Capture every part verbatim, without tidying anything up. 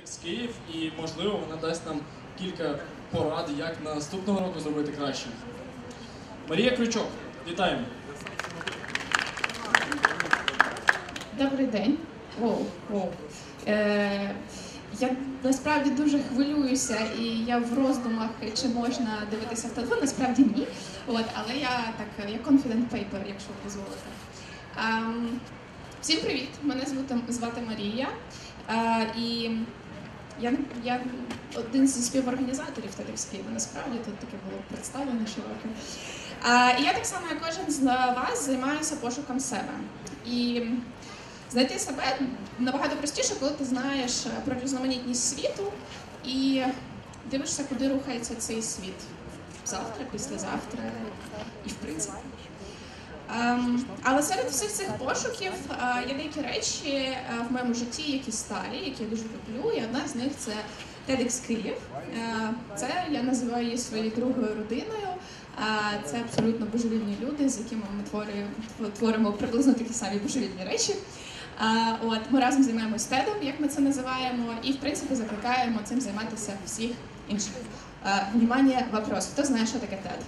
TEDx Київ, і, можливо, вона дасть нам кілька порад, як наступного року зробити краще. Марія Крючок, вітаємо! Добрий день. Воу, воу. Е, я насправді дуже хвилююся, і я в роздумах, чи можна дивитися в телефон, насправді ні. От, але я так, я confident paper, якщо дозволите. Ем, всім привіт! Мене звати, звати Марія. Е, і я, я один зі співорганізаторів TEDx Києва, насправді, тут таке було представлено широке. Е, і я так само, як кожен з вас, займаюся пошуком себе. І знайти себе набагато простіше, коли ти знаєш про різноманітність світу і дивишся, куди рухається цей світ. Завтра, післязавтра і в принципі. Um, але серед всіх цих пошуків uh, є деякі речі uh, в моєму житті, які старі, які я дуже люблю, і одна з них це TEDx Київ. Uh, це я називаю її своєю другою родиною. Uh, це абсолютно божевільні люди, з якими ми творимо, творимо приблизно такі самі божевільні речі. Uh, от, ми разом займаємось тедом, як ми це називаємо, і в принципі закликаємо цим займатися всіх інших. Uh, Внимание, вопрос. Хто знає, що таке тед?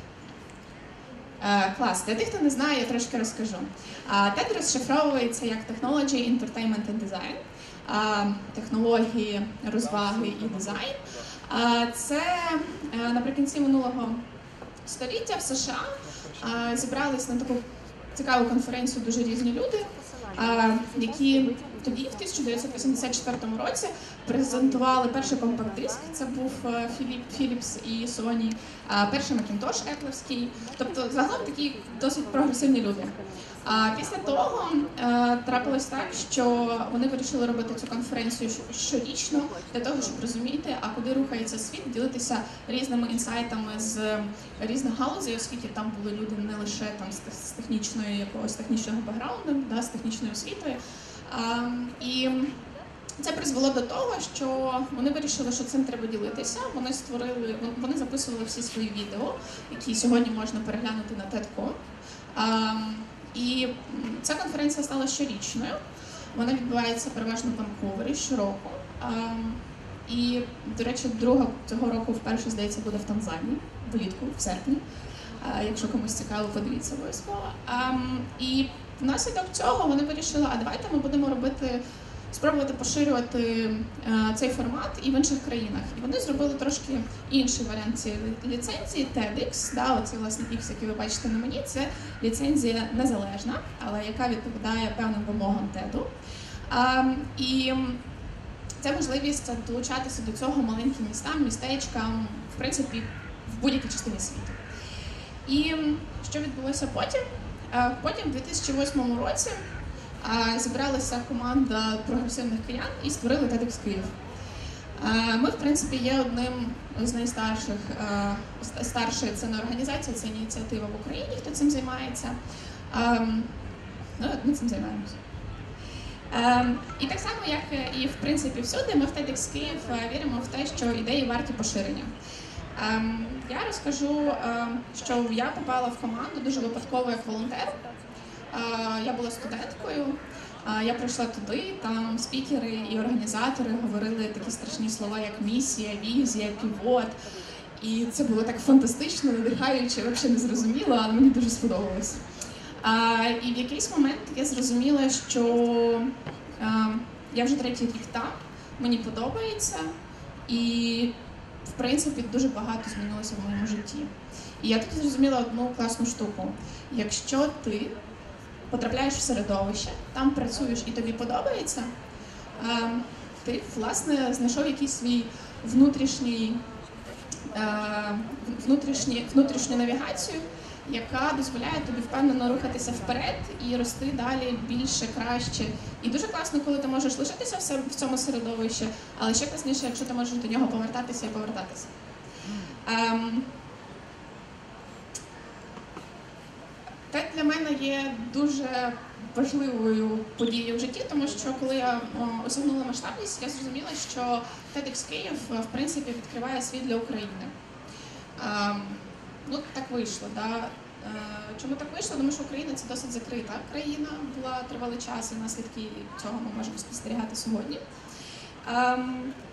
Uh, клас. Для тих, хто не знає, я трошки розкажу. Uh, тед розшифровується як Technology, Entertainment and Design. Uh, технології, розваги і дизайн. Uh, це uh, наприкінці минулого століття в США uh, зібрались на таку цікаву конференцію дуже різні люди, uh, які тоді, в тисяча дев'ятсот вісімдесят четвертому році, презентували перший компакт-диск, це був Philips і Sony, перший Macintosh епловський, тобто загалом такі досить прогресивні люди. А після того трапилось так, що вони вирішили робити цю конференцію щорічно для того, щоб розуміти, а куди рухається світ, ділитися різними інсайтами з різних галузей, оскільки там були люди не лише там з технічної якогось технічного бекграунду, да, з технічною освітою. Um, і це призвело до того, що вони вирішили, що цим треба ділитися. Вони створили, вони записували всі свої відео, які сьогодні можна переглянути на TED точка ком. Um, і ця конференція стала щорічною. Вона відбувається переважно в Ванкувері щороку. Um, і, до речі, друга цього року вперше, здається, буде в Танзанії, влітку, в серпні. Uh, якщо комусь цікаво, подивіться обов'язково. Um, і внаслідок цього вони вирішили, а давайте ми будемо робити, спробувати поширювати е, цей формат і в інших країнах. І вони зробили трошки інший варіант цієї ліцензії, TEDx, да, оці власне X, які ви бачите на мені, це ліцензія незалежна, але яка відповідає певним вимогам теду. Е, і це можливість долучатися до цього маленьким містам, містечкам, в принципі, в будь-якій частині світу. І що відбулося потім? Потім, в дві тисячі восьмому році, зібралася команда прогресивних киян і створили TEDx Київ. Ми, в принципі, є одним з найстарших, старшої це не організація, це ініціатива в Україні, хто цим займається. Ну, ми цим займаємося. І так само, як і, в принципі, всюди, ми в TEDx Київ віримо в те, що ідеї варті поширення. Um, я розкажу, uh, що я попала в команду дуже випадково як волонтер. Uh, я була студенткою, uh, я прийшла туди, там спікери і організатори говорили такі страшні слова, як місія, візія, півот. І це було так фантастично, надихаюче, взагалі не зрозуміло, але мені дуже сподобалось. Uh, і в якийсь момент я зрозуміла, що uh, я вже третій рік там, мені подобається, і в принципі, дуже багато змінилося в моєму житті. І я тут зрозуміла одну класну штуку. Якщо ти потрапляєш в середовище, там працюєш і тобі подобається, ти, власне, знайшов якийсь свій внутрішній, внутрішній, внутрішню навігацію, яка дозволяє тобі впевнено рухатися вперед і рости далі більше, краще. І дуже класно, коли ти можеш лишитися в цьому середовищі, але ще класніше, якщо ти можеш до нього повертатися і повертатися. Um, Те для мене є дуже важливою подією в житті, тому що коли я осягнула масштабність, я зрозуміла, що TEDx Київ, в принципі, відкриває світ для України. Um, Ну, так вийшло, да. Чому так вийшло? Тому що Україна – це досить закрита країна, була тривалий час, і наслідки цього ми можемо спостерігати сьогодні.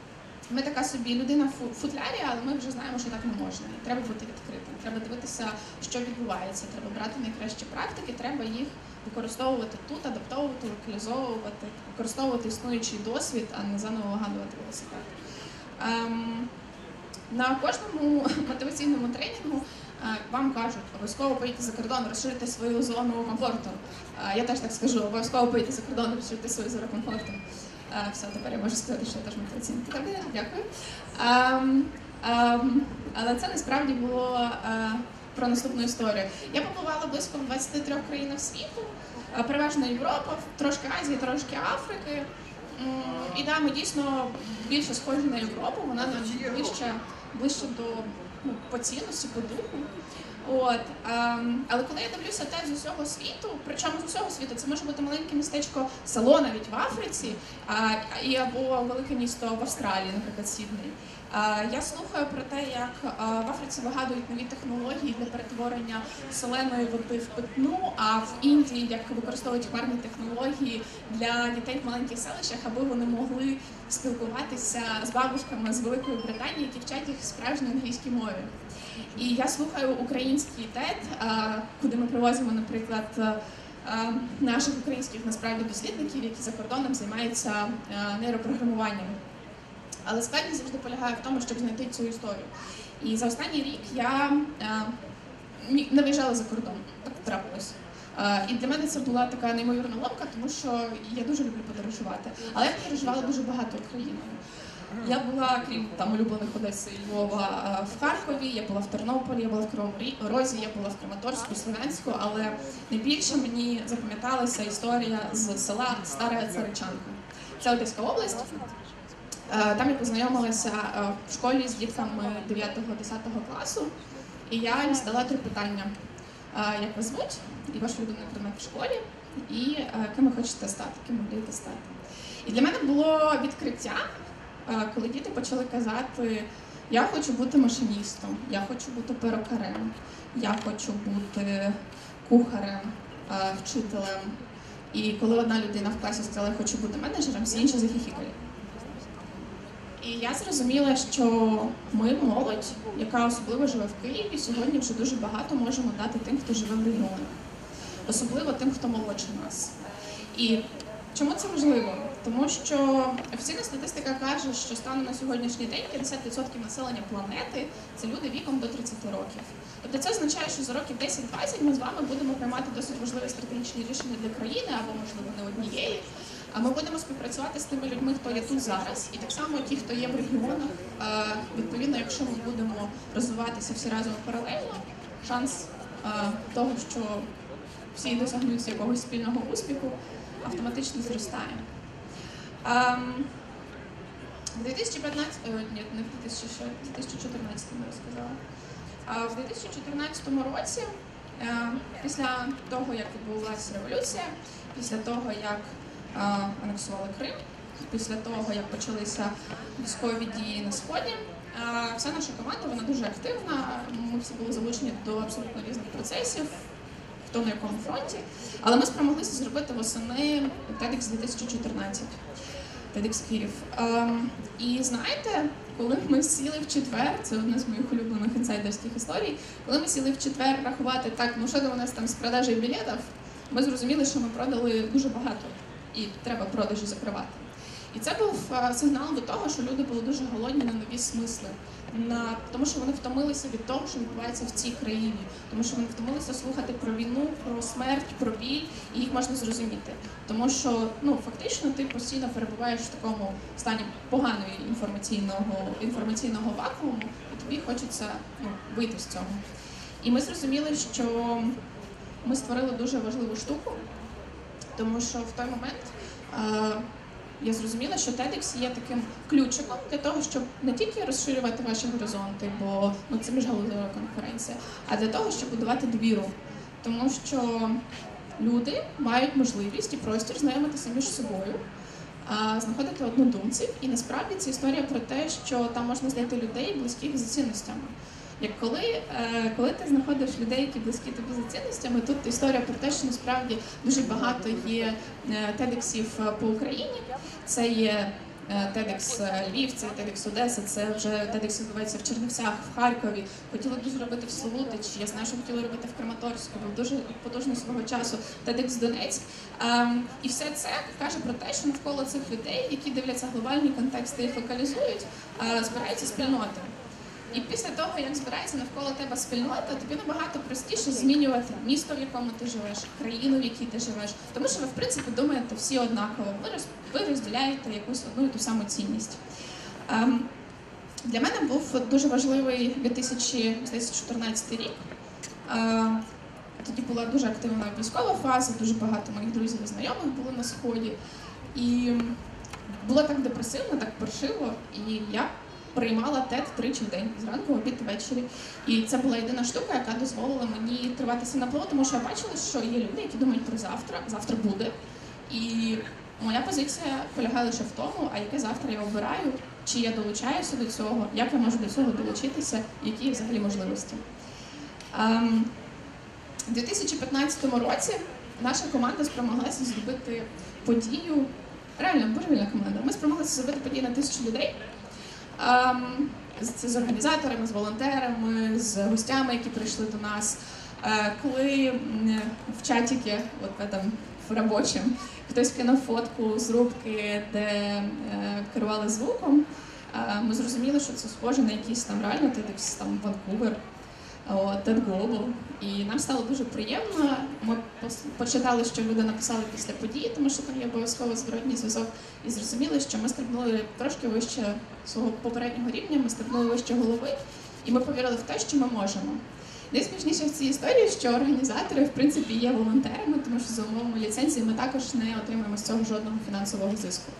Ми така собі людина в футлярі, але ми вже знаємо, що так не можна. І треба бути відкритим. Треба дивитися, що відбувається. Треба брати найкращі практики, треба їх використовувати тут, адаптовувати, локалізовувати, використовувати існуючий досвід, а не заново вигадувати велосипед. Ем, на кожному мотиваційному тренінгу е, вам кажуть, обов'язково поїдьте за кордон, розширити свою зону комфорту. Е, я теж так скажу, обов'язково поїдьте за кордон, розширити свою зону комфорту. Uh, все, тепер я можу сказати, що я теж мотиваційна терапія. Дякую. Um, um, але це насправді було uh, про наступну історію. Я побувала близько в двадцяти трьох країнах світу, uh, переважно Європа, трошки Азії, трошки Африки. Um, і да, ми дійсно більше схожі на Європу, вона нам ближче, ближче до ну, по цінності, по духу. От, ем, але коли я дивлюся те з усього світу, причому з усього світу, це може бути маленьке містечко, село навіть в Африці, а, і або велике місто в Австралії, наприклад, Сідней. А, я слухаю про те, як а, в Африці вигадують нові технології для перетворення соленої води в питну, а в Індії як використовують хмарні технології для дітей в маленьких селищах, аби вони могли спілкуватися з бабушками з Великої Британії, які вчать їх справжній англійській мові. І я слухаю український тед, куди ми привозимо, наприклад, наших українських насправді дослідників, які за кордоном займаються нейропрограмуванням. Але складність завжди полягає в тому, щоб знайти цю історію. І за останній рік я не виїжджала за кордон, так трапилось. І для мене це була така неймовірна ломка, тому що я дуже люблю подорожувати. Але я подорожувала дуже багато Україною. Я була, крім там улюблених Одеси і Львова, в Харкові, я була в Тернополі, я була в Кривому Розі, я була в Краматорську, Слов'янську, але найбільше мені запам'яталася історія з села Стара Царичанка. Це Одеська область. Там я познайомилася в школі з дітками дев'ятого-десятого класу, і я їм задала три питання. Як вас звуть, і ваш улюблений предмет в школі, і ким ви хочете стати, ким ви мрієте стати. І для мене було відкриття, коли діти почали казати, я хочу бути машиністом, я хочу бути перукарем, я хочу бути кухарем, вчителем. І коли одна людина в класі сказала, я хочу бути менеджером, всі інші захихікали. І я зрозуміла, що ми, молодь, яка особливо живе в Києві, сьогодні вже дуже багато можемо дати тим, хто живе в регіонах. Особливо тим, хто молодше нас. І чому це важливо? Тому що офіційна статистика каже, що станом на сьогоднішній день п'ятдесят відсотків населення планети – це люди віком до тридцяти років. Тобто це означає, що за років десять-двадцять ми з вами будемо приймати досить важливі стратегічні рішення для країни, або, можливо, не однієї. А ми будемо співпрацювати з тими людьми, хто є тут зараз, і так само ті, хто є в регіонах. Відповідно, якщо ми будемо розвиватися всі разом паралельно, шанс того, що всі досягнуть якогось спільного успіху, автоматично зростає. В дві тисячі п'ятнадцятому, ні, не в дві тисячі чотирнадцятому я сказала. В дві тисячі чотирнадцятому році, після того, як відбулася революція, після того, як анексували Крим, після того, як почалися військові дії на Сході, вся наша команда, вона дуже активна, ми всі були залучені до абсолютно різних процесів, хто на якому фронті, але ми спромоглися зробити восени TEDx дві тисячі чотирнадцять, TEDx Київ. І знаєте, коли ми сіли в четвер, це одна з моїх улюблених інсайдерських історій, коли ми сіли в четвер рахувати, так, ну що там у нас там з продажі білетів, ми зрозуміли, що ми продали дуже багато. І треба продажі закривати. І це був сигнал до того, що люди були дуже голодні на нові смисли, на тому, що вони втомилися від того, що відбувається в цій країні, тому що вони втомилися слухати про війну, про смерть, про біль, і їх можна зрозуміти. Тому що, ну, фактично ти постійно перебуваєш в такому стані поганого інформаційного, інформаційного вакууму, і тобі хочеться, ну, вийти з цього. І ми зрозуміли, що ми створили дуже важливу штуку, тому що в той момент е, я зрозуміла, що TEDx є таким ключиком для того, щоб не тільки розширювати ваші горизонти, бо ну, це міжгалузева конференція, а для того, щоб будувати довіру. Тому що люди мають можливість і простір знайомитися між собою, е, знаходити однодумців. І насправді це історія про те, що там можна знайти людей, близьких за цінностями. Як коли, коли ти знаходиш людей, які близькі тобі за цінностями, тут історія про те, що насправді дуже багато є TEDxів по Україні. Це є TEDx Львів, це TEDx Одеса, це вже TEDx відбувається в Чернівцях, в Харкові. Хотіли дуже робити в Славутичі, я знаю, що хотіли робити в Краматорську, був дуже потужний свого часу TEDx Донецьк. Ем, і все це каже про те, що навколо цих людей, які дивляться глобальні контексти і їх локалізують, е, збираються спільноти. І після того, як збирається навколо тебе спільнота, тобі набагато простіше змінювати місто, в якому ти живеш, країну, в якій ти живеш. Тому що ви, в принципі, думаєте всі однаково. Ви, роз, ви розділяєте якусь одну і ту саму цінність. Ем, для мене був дуже важливий дві тисячі чотирнадцятий рік. Ем, тоді була дуже активна військова фаза, дуже багато моїх друзів і знайомих було на Сході. І було так депресивно, так паршиво, і я приймала тед тричі в день, зранку, обід, ввечері. І це була єдина штука, яка дозволила мені триватися на плаву, тому що я бачила, що є люди, які думають про завтра, завтра буде. І моя позиція полягає лише в тому, а яке завтра я обираю, чи я долучаюся до цього, як я можу до цього долучитися, які є взагалі можливості. Um, У дві тисячі п'ятнадцятому році наша команда спромоглася зробити подію, реально божевільна команда, ми спромоглися зробити подію на тисячу людей. Um, це з організаторами, з волонтерами, з гостями, які прийшли до нас. Uh, коли в чатіки, от там в робочому, хтось кинув фотку з рубки, де uh, керували звуком, uh, ми зрозуміли, що це схоже на якийсь там реально TEDx там Ванкувер, TED Global. І нам стало дуже приємно. Ми почитали, що люди написали після події, тому що там є обов'язково зворотній зв'язок, і зрозуміли, що ми стрибнули трошки вище свого попереднього рівня, ми стрибнули вище голови, і ми повірили в те, що ми можемо. Найсмішніше в цій історії, що організатори, в принципі, є волонтерами, тому що за умовами ліцензії ми також не отримуємо з цього жодного фінансового зиску.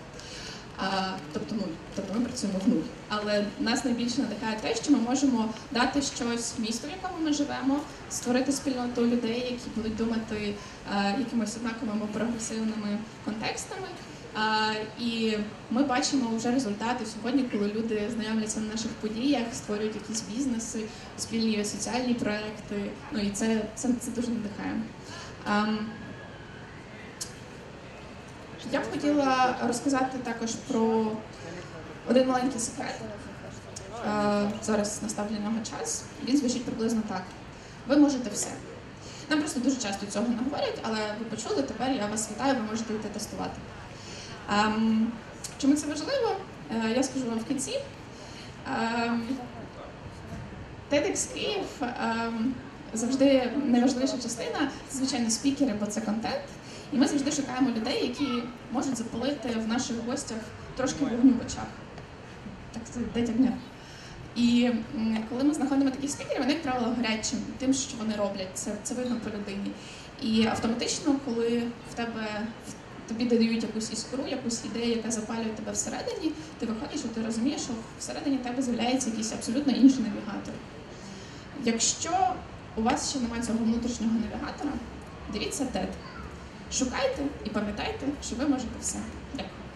А, тобто, ну, тобто ми працюємо в нуль. Але нас найбільше надихає те, що ми можемо дати щось місту, в якому ми живемо, створити спільноту людей, які будуть думати а, якимось однаковими прогресивними контекстами. А, і ми бачимо вже результати сьогодні, коли люди знайомляться на наших подіях, створюють якісь бізнеси, спільні соціальні проекти. Ну і це, це, це дуже надихає. А, Я б хотіла розказати також про один маленький секрет. Зараз настав для нього час. Він звучить приблизно так. Ви можете все. Нам просто дуже часто цього не говорять, але ви почули, тепер я вас вітаю, ви можете йти тестувати. Чому це важливо? Я скажу вам в кінці. TEDx Київ завжди найважливіша частина, це, звичайно, спікери, бо це контент. І ми завжди шукаємо людей, які можуть запалити в наших гостях трошки вогню в очах. Так це дайте огня. І коли ми знаходимо таких спікерів, вони, як правило, горять тим, що вони роблять. Це, це видно по людині. І автоматично, коли в тебе, в тобі дають якусь іскру, якусь ідею, яка запалює тебе всередині, ти виходиш і ти розумієш, що всередині тебе з'являється якийсь абсолютно інший навігатор. Якщо у вас ще немає цього внутрішнього навігатора, дивіться тед. Шукайте і пам'ятайте, що ви можете все. Дякую.